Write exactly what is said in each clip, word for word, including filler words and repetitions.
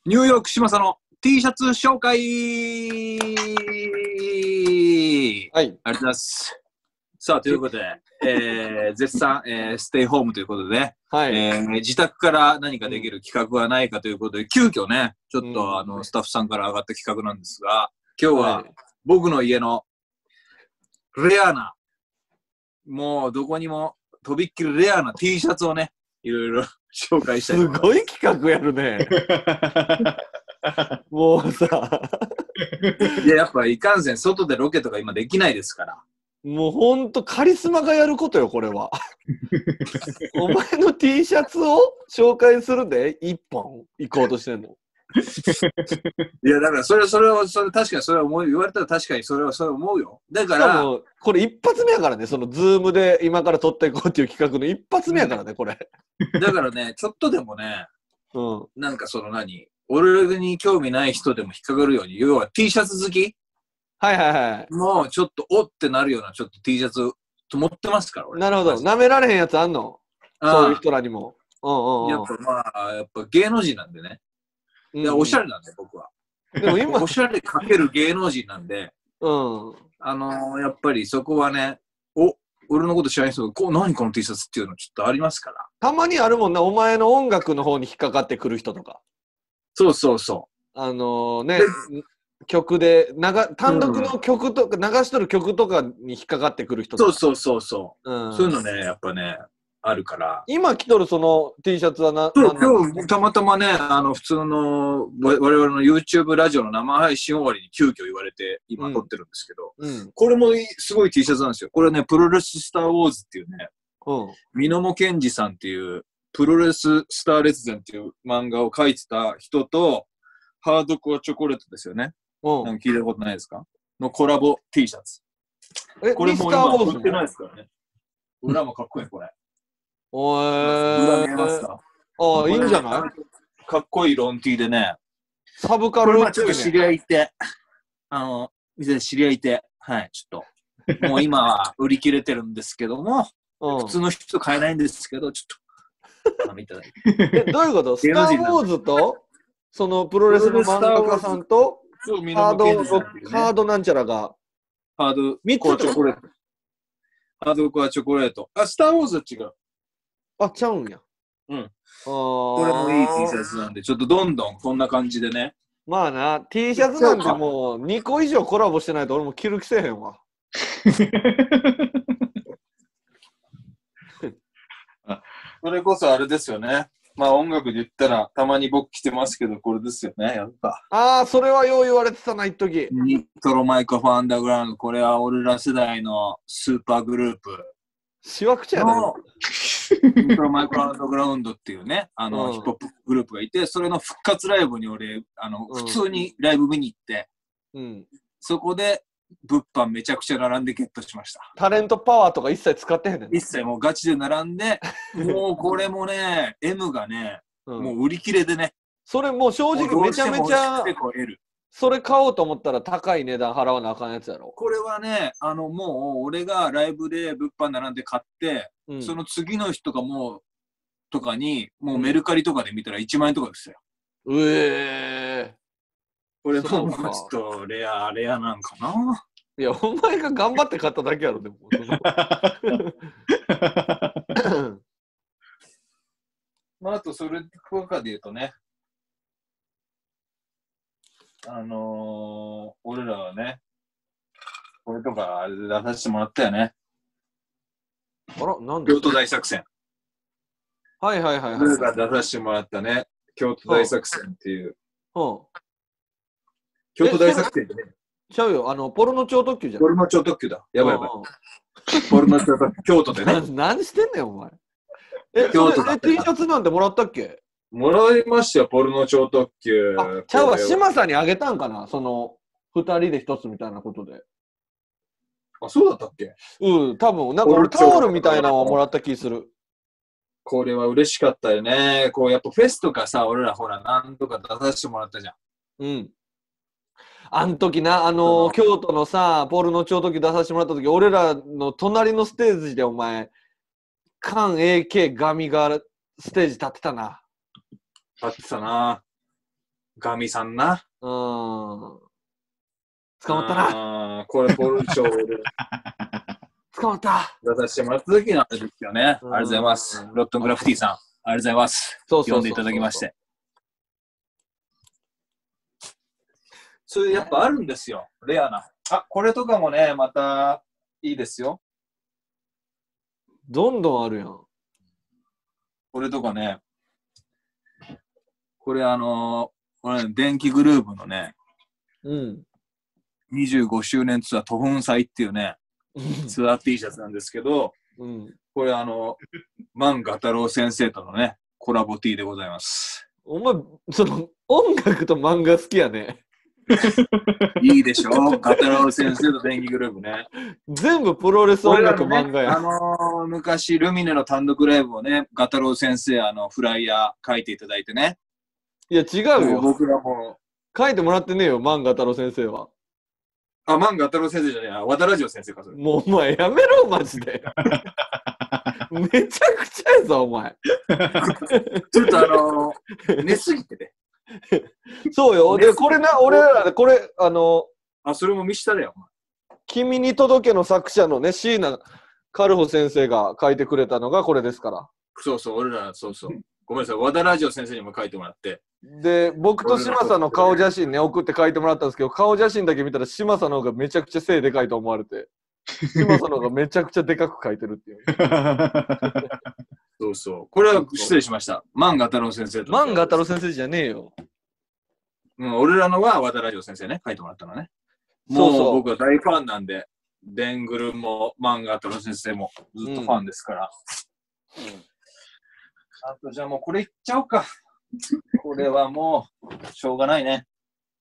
ニューヨーク嶋佐の T シャツ紹介。 はい。 ありがとうございます。さあ、ということで、えー、絶賛、えー、ステイホームということで、 はい。 えー、自宅から何かできる企画はないかということで、うん、急遽ね、ちょっと、うん、あの、スタッフさんから上がった企画なんですが、今日は僕の家のレアな、もうどこにもとびっきりレアな T シャツをね、いろいろ紹介したいと思います。 すごい企画やるね。もうさ。 いや、やっぱいかんせん、外でロケとか今できないですから。 もうほんとカリスマがやることよ、これは。お前の T シャツを紹介するで一本行こうとしてんの。 いや、だからそれ、それを、それ確かにそれは思う、言われたら確かにそれはそれは思うよ。だから、 もこれ一発目やからね、そのズームで今から撮っていこうっていう企画の一発目やからね、これ。 だからね、ちょっとでもね、 うん、 なんかその何、俺に興味ない人でも引っかかるように、要は T シャツ好きはいはいはい。 もうちょっとおってなるようなちょっと T シャツ持ってますから、俺。 なるほど。舐められへんやつあんの？そういう人らにも。うんうんうん、 やっぱまあ、やっぱ芸能人なんでね。いや、おしゃれなんで、僕は。でも今、おしゃれかける芸能人なんで、うん。あのー、やっぱりそこはね、お、俺のこと知らない人が、こう、何この T シャツっていうのちょっとありますから。 たまにあるもんな、お前の音楽の方に引っかかってくる人とか。 そうそうそう。 あのー、ね、曲で、長単独の曲とか、うん、流しとる曲とかに引っかかってくる人とか。 そうそうそうそう。うん、そういうのね、やっぱね、あるから。 今着とるその T シャツはな、 そう、今日たまたまね、あの、普通の、我々の YouTube ラジオの生配信終わりに急遽言われて、今撮ってるんですけど、うんうん、これもすごい T シャツなんですよ。これね、プロレススターウォーズっていうね、うん、箕面健二さんっていう、プロレススター列伝っていう漫画を描いてた人と、ハードコアチョコレートですよね。うん、なんか聞いたことないですかのコラボ T シャツ。 え、これもう今売ってないですからね。裏もかっこいい、これ。 おー。裏見えますか？ああ、いいんじゃない？ かっこいいロン T でね。 サブカルっぽいね。ちょっと知り合いいて、あの、店で知り合いいて、はい、ちょっと、もう今は売り切れてるんですけども、うん、普通の人買えないんですけど、ちょっと、見てない。 え、どういうこと？スター・ウォーズと、そのプロレスの漫画家さんと、ハード、ハードなんちゃらが、 ハードコアチョコレート。ハードコアチョコレート。あ、スター・ウォーズは違う。 あ、ちゃうんや。 うん。あこれもいい T シャツなんで、ちょっとどんどんこんな感じでね。 まあな、T シャツなんてもうにこ以上コラボしてないと俺も着る気せえへんわ。 それこそあれですよね。まあ音楽で言ったらたまに僕着てますけど、これですよね、やっぱ。 ああ、それはよう言われてたな、一時。 ニトロマイクファンダーグラウンド、これは俺ら世代のスーパーグループ。 しわくちゃやな。 ニトロマイクファンダーグラウンドっていうね、あの、うん、ヒップホップグループがいて、それの復活ライブに俺、あの、うん、普通にライブ見に行って、うん、そこで物販めちゃくちゃ並んでゲットしました。 タレントパワーとか一切使ってへんねん。 一切もうガチで並んで、もうこれもね、M がね、うん、もう売り切れでね。 それもう正直めちゃめちゃ、それ買おうと思ったら高い値段払わなあかんやつやろ。 これはね、あのもう俺がライブで物販並んで買って、うん、その次の日とかもう、とかに、もうメルカリとかで見たらいちまんえんとかですよ。 うえー。 これももうちょっとレア、レアなんかな。 いや、お前が頑張って買っただけやろ、でも。 まあ、あとそれとかで言うとね、あのー、俺らはね、これとかあれで出させてもらったよね。 あら、なんで？ 京都大作戦。 はいはいはいはい。 俺らが出させてもらったね、京都大作戦っていう。うん。京都大作戦ってね。 ちゃうよ、あの、ポルノ超特急じゃん。 ポルノ超特急だ。やばいやばい。ポルノ超特急、京都でね。 何してんねん、お前。え、京都で T シャツなんてもらったっけ？ もらいましたよ、ポルノ超特急。 あ、ちゃうわ、嶋佐にあげたんかな、その、二人で一つみたいなことで。 あ、そうだったっけ？ うん、多分、なんか俺タオルみたいなのをもらった気する。 これは嬉しかったよね。こう、やっぱフェスとかさ、俺らほら、なんとか出させてもらったじゃん。 うん。あん時な、あのー、京都のさ、ポルノ超特急出させてもらった時、俺らの隣のステージでお前、カン エーケー ガミがステージ立ってたな。 立ってたな。 ガミさんな。 うん。捕まったな。 あこれ、ポルチョーで。 捕まった。 出させてもらった時のあれですよね。ありがとうございます。ロットングラフティさん。ありがとうございます。 そうそうそうそう。 読んでいただきまして。それやっぱあるんですよ。レアな。あ、これとかもね、またいいですよ。 どんどんあるやん。 これとかね。これあのー、これ、ね、電気グルーヴのね、 うん。 にじゅうごしゅうねんツアートフン祭っていうね、ツアー T シャツなんですけど、うん、これあの、万画太郎先生とのね、コラボ T でございます。 お前、その、音楽と漫画好きやね。 いいでしょ画太郎先生と電気グルーヴね。 全部プロレス音楽、ね、漫画や。 あのー、昔、ルミネの単独ライブをね、画太郎先生、あの、フライヤー書いていただいてね。 いや、違うよ。 僕らも。 書いてもらってねえよ、万画太郎先生は。 あ、万画太郎先生じゃねえや、和田ラジオ先生か、それ。 もうお前やめろ、マジで。めちゃくちゃやぞ、お前。 ちょっとあのー、寝すぎてて。 そうよ。で、これな、俺らで、これ、あの、 あ、それも見したれよ。 君に届けの作者のね、椎名カルホ先生が書いてくれたのがこれですから。 そうそう、俺ら、そうそう。ごめんなさい、和田ラジオ先生にも書いてもらって。 で、僕と嶋佐の顔写真ね、送って書いてもらったんですけど、顔写真だけ見たら嶋佐の方がめちゃくちゃ背でかいと思われて、嶋佐の方がめちゃくちゃでかく書いてるっていう。 そうそう。これは失礼しました。万画太郎先生と。 万画太郎先生じゃねえよ。 うん、俺らのは和田ラジオ先生ね、書いてもらったのね。もうそうそう僕は大ファンなんで、デングルも万画太郎先生もずっとファンですから。うんうん、あとじゃあもうこれいっちゃおうか。これはもうしょうがないね。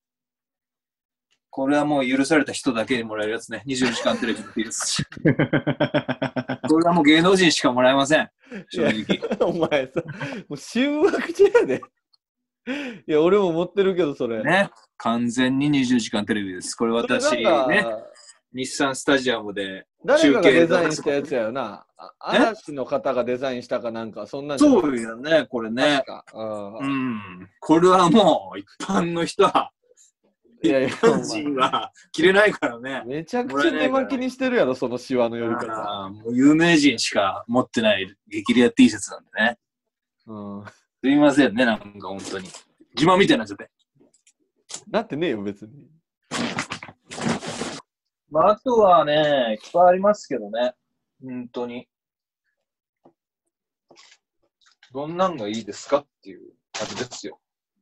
これはもう許された人だけにもらえるやつね。にじゅうよじかんテレビのピース。これはもう芸能人しかもらえません。正直。 お前さ、もう週枠中やで。いや、俺も持ってるけど、それ。 ね。完全ににじゅうじかんテレビです。これ私ね、日産スタジアムで誰かがデザインしたやつやよな。嵐の方がデザインしたかなんか、そんなんじゃない。 そうよね、これね。うん。これはもう、一般の人は、いやいや、一般人は着れないからね。 めちゃくちゃ手巻きにしてるやろ、そのシワの寄り方。 もう有名人しか持ってない激レア T シャツなんでね。うん。すいませんね、なんか本当に。自慢みたいになっちゃって。 なってねえよ、別に。 まあ、あとはね、いっぱいありますけどね。本当に。どんなんがいいですかっていう感じですよ。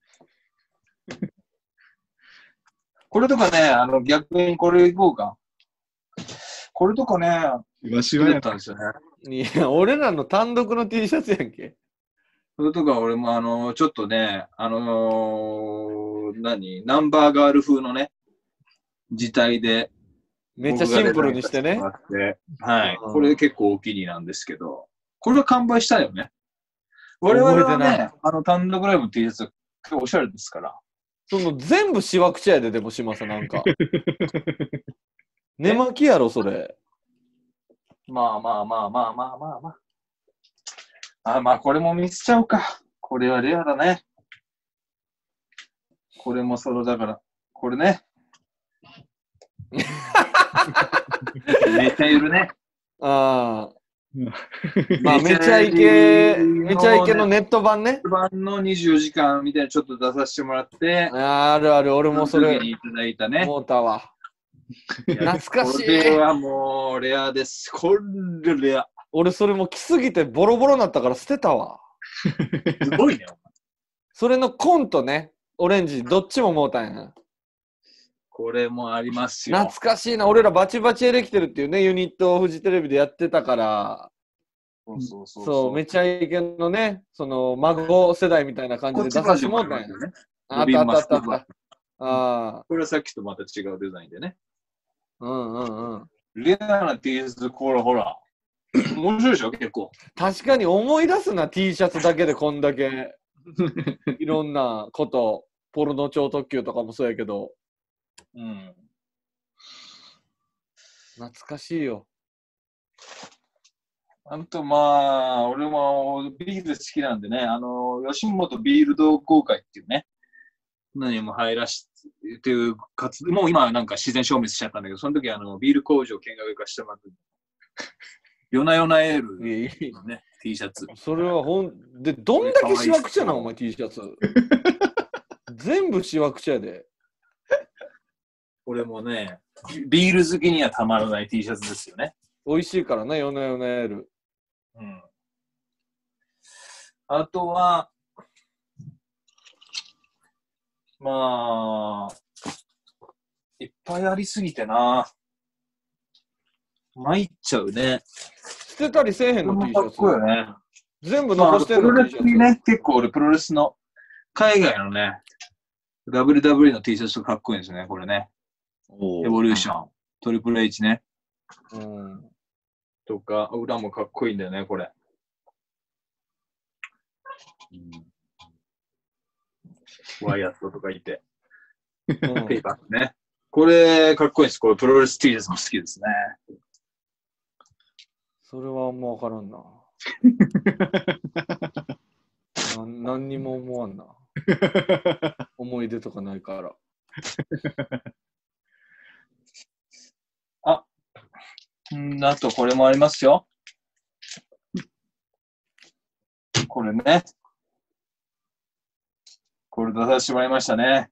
これとかね、あの、逆にこれいこうか。これとかね、 わしはやったんですよね。いや、俺らの単独の T シャツやんけ。 それとか俺もあの、ちょっとね、あのー、何ナンバーガール風のね、字体で。 めっちゃシンプルにしてね。 はい。これ結構お気に入りなんですけど、これは完売したよね。我々はね、あの単独ライブの T シャツ結構おしゃれですから。 その全部しわくちゃやで、でもしまさなんか。寝巻きやろ、それ。 まあまあまあまあまあまあまあ。あ、まあこれも見せちゃうか。これはレアだね。これもソロだから。これね。めちゃゆるね。ああ。 まあ、めちゃイケ、めちゃイケのネット版ね。ネット版のにじゅうよじかんみたいなちょっと出させてもらって。 あるある、俺もそれ。 いただいたね。 思ったわ。懐かしい。 これはもうレアです。これレア。 俺それも着すぎてボロボロになったから捨てたわ。 すごいね。 それの紺とね、オレンジ、どっちももうたんや。 これもありますよ。 懐かしいな。俺らバチバチエレキテルっていうね、ユニットをフジテレビでやってたから、そうそうそうそう。そう、めちゃイケのね、その孫世代みたいな感じで出させてもらったんや。ね、あったあったあったあった。 ああ。これはさっきとまた違うデザインでね。 うんうんうん。 レアな T シャツ、これほら。面白いでしょ、結構。 確かに思い出すな、T シャツだけでこんだけ。いろんなこと、ポルノ超特急とかもそうやけど。うん。懐かしいよ。 あとまあ、俺もビール好きなんでね、あの、吉本ビール同好会っていうね、 何も入らしっていう活動、もう今はなんか自然消滅しちゃったんだけど、その時あのビール工場見学化してもらって、夜な夜なエールのね、T シャツ。 それはほん、で、どんだけしわくちゃな、お前 T シャツ。全部しわくちゃで。 これもね、ビール好きにはたまらない T シャツですよね。 美味しいからね、夜な夜なエール。 うん。あとは、まあ、いっぱいありすぎてな。参っちゃうね。 捨てたりせえへんの T シャツ。かっこいいよね。 全部残してんの、 まあ、プロレスにね、結構俺プロレスの海外のね、ダブリューダブリュー の T シャツかっこいいんですよね、これね。エボリューション、トリプル H ね。うん。とか、裏もかっこいいんだよね、これ。うんワイヤットとかいて。ペーパーね。これ、かっこいいです。これ、プロレス T シャツも好きですね。 それはあんまわからんな。な何にも思わんな。思い出とかないから。 あ、んあとこれもありますよ。これね。これ出させてもらいましたね。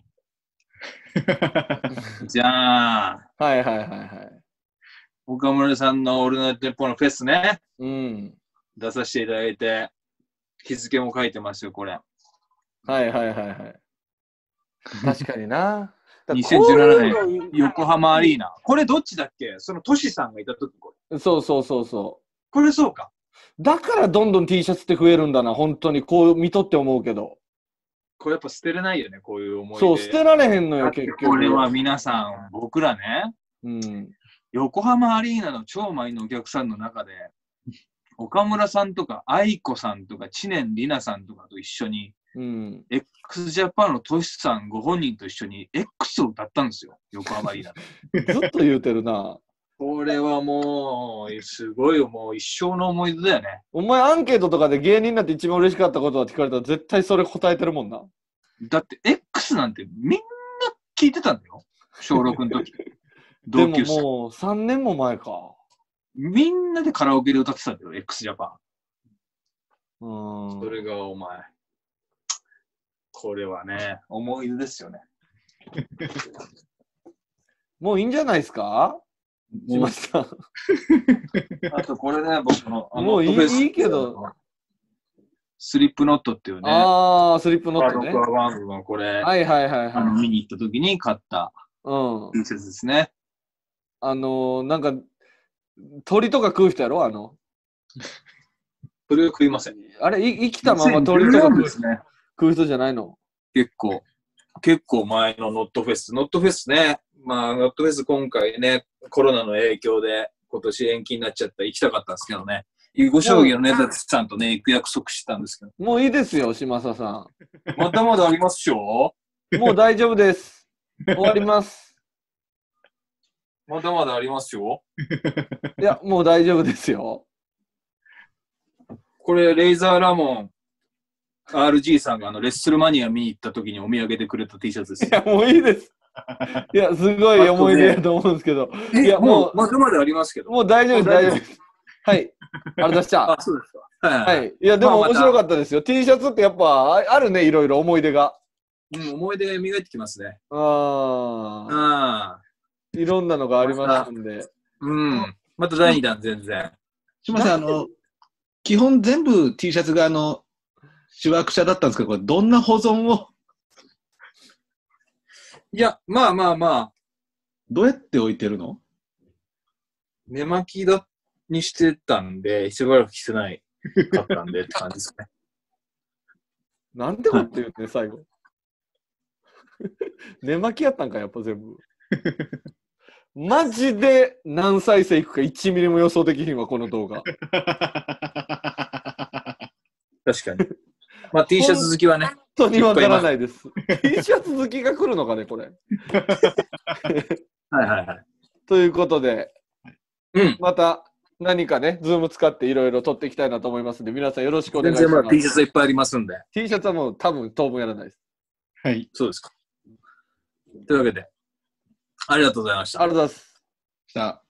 じゃあ。 はいはいはいはい。 岡村さんのオールナイトニッポンのフェスね。 うん。 出させていただいて、日付も書いてますよ、これ。 はいはいはいはい。確かにな。 にせんじゅうななねん、横浜アリーナ。これどっちだっけ？そのトシさんがいたときこれ。そうそうそうそう。 これそうか。 だからどんどん T シャツって増えるんだな、本当に。こう見とって思うけど。 これやっぱ捨てれないよね、こういう思い出。 そう、捨てられへんのよ、結局。 これは皆さん、僕らね、 うん、 横浜アリーナの超満員のお客さんの中で、岡村さんとか愛子さんとか知念里奈さんとかと一緒に、うん、x ジャパンのトシさんご本人と一緒に X を歌ったんですよ、横浜アリーナで。ずっと言うてるな。 これはもう、すごいよ、もう一生の思い出だよね。 お前アンケートとかで芸人になって一番嬉しかったことはって聞かれたら絶対それ答えてるもんな。 だって X なんてみんな聞いてたんだよ。小ろくの時。 でももうさんねんも前か。 みんなでカラオケで歌ってたんだよ、x ジャパン。うん。それがお前。これはね、思い出ですよね。 もういいんじゃないですか？しました。 あとこれね、僕の。 あのもういい、いいけど。 スリップノットっていうね。 ああ、スリップノットね。 パードワンのこれ。 はいはいはいはい。 あの見に行った時に買ったうん。T シャツですね。 あのー、なんか、鳥とか食う人やろあの。 鳥は食いません。 あれ、い生きたまま鳥とか食う、ね、食う人じゃないの？ 結構、結構前のノットフェス。ノットフェスね。まあ、ノットフェス今回ね、コロナの影響で今年延期になっちゃったら行きたかったんですけどね。囲碁将棋のね、だつさんとね、行く約束してたんですけど。 もういいですよ、嶋佐さん。 まだまだありますよ。 もう大丈夫です。終わります。 まだまだありますよ。 いや、もう大丈夫ですよ。 これ、レイザーラモン アールジー さんがあのレッスルマニア見に行った時にお土産でくれた T シャツです。 いや、もういいです。いや、すごい思い出だと思うんですけど。 ね、いや、もう、まだまだありますけど。 もう大丈夫です、大丈夫です。はい。あれ出した。 あ、そうですか。 はい。はい、いや、でも面白かったですよ。まあ、T シャツってやっぱあるね、いろいろ思い出が。 うん、思い出が磨いてきますね。 ああ。いろんなのがありましたんで。 うん。まただいにだん全然。 すみません、あの、基本全部 T シャツがあの、しわくちゃだったんですけど、これどんな保存をいや、まあまあまあ。 どうやって置いてるの？ 寝巻きだにしてたんで、しばらく着てないかったんでって感じですね。 なんてこと言うね、最後。寝巻きやったんか、やっぱ全部。マジで何再生いくかいちミリも予想できひんわ、この動画。 確かに。まあ T シャツ好きはね。 本当にわからないです。T シャツ好きが来るのかね、これ。 はいはいはい。 ということで、 うん、 また何かね、ズーム使っていろいろ撮っていきたいなと思いますので、皆さんよろしくお願いします。 全然まあ T シャツいっぱいありますんで。 T シャツはもう多分当分やらないです。 はい。 そうですか。というわけで、ありがとうございました。 ありがとうございます。 した。